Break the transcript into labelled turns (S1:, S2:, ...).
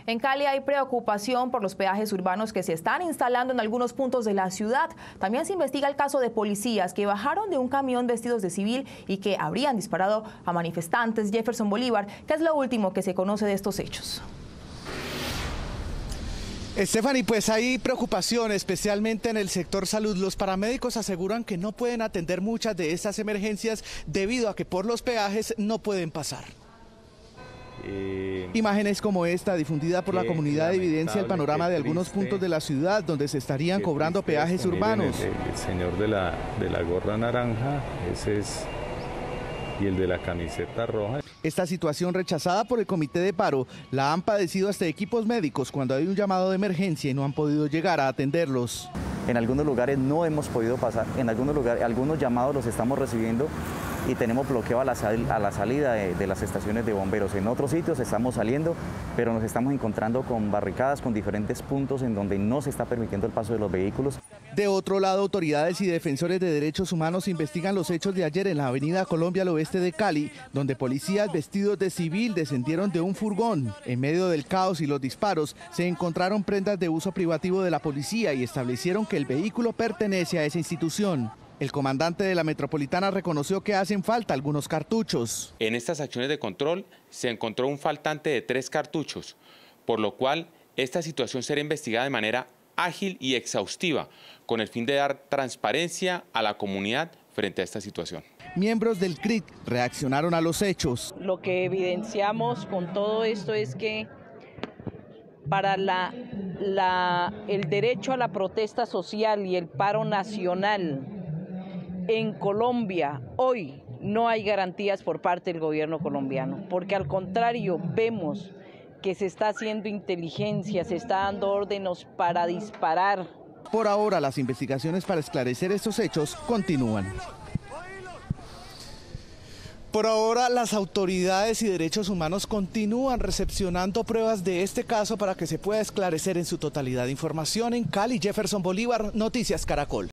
S1: En Cali hay preocupación por los peajes urbanos que se están instalando en algunos puntos de la ciudad. También se investiga el caso de policías que bajaron de un camión vestidos de civil y que habrían disparado a manifestantes. Jefferson Bolívar, ¿qué es lo último que se conoce de estos hechos?
S2: Stephanie, pues hay preocupación, especialmente en el sector salud. Los paramédicos aseguran que no pueden atender muchas de estas emergencias debido a que por los peajes no pueden pasar. Imágenes como esta, difundida por la comunidad, evidencia el panorama de algunos puntos de la ciudad donde se estarían cobrando peajes urbanos.
S3: El señor de la gorra naranja, ese es, y el de la camiseta roja.
S2: Esta situación, rechazada por el comité de paro, la han padecido hasta equipos médicos cuando hay un llamado de emergencia y no han podido llegar a atenderlos.
S4: En algunos lugares no hemos podido pasar, en algunos lugares algunos llamados los estamos recibiendo y tenemos bloqueo a la salida de las estaciones de bomberos. En otros sitios estamos saliendo, pero nos estamos encontrando con barricadas, con diferentes puntos en donde no se está permitiendo el paso de los vehículos.
S2: De otro lado, autoridades y defensores de derechos humanos investigan los hechos de ayer en la avenida Colombia al oeste de Cali, donde policías vestidos de civil descendieron de un furgón. En medio del caos y los disparos, se encontraron prendas de uso privativo de la policía y establecieron que el vehículo pertenece a esa institución. El comandante de la Metropolitana reconoció que hacen falta algunos cartuchos.
S5: En estas acciones de control se encontró un faltante de 3 cartuchos, por lo cual esta situación será investigada de manera ágil y exhaustiva, con el fin de dar transparencia a la comunidad frente a esta situación.
S2: Miembros del CRIT reaccionaron a los hechos.
S6: Lo que evidenciamos con todo esto es que para el derecho a la protesta social y el paro nacional en Colombia, hoy no hay garantías por parte del gobierno colombiano, porque al contrario vemos que se está haciendo inteligencia, se está dando órdenes para disparar.
S2: Por ahora, las investigaciones para esclarecer estos hechos continúan. Por ahora, las autoridades y derechos humanos continúan recepcionando pruebas de este caso para que se pueda esclarecer en su totalidad. Información en Cali, Jefferson Bolívar, Noticias Caracol.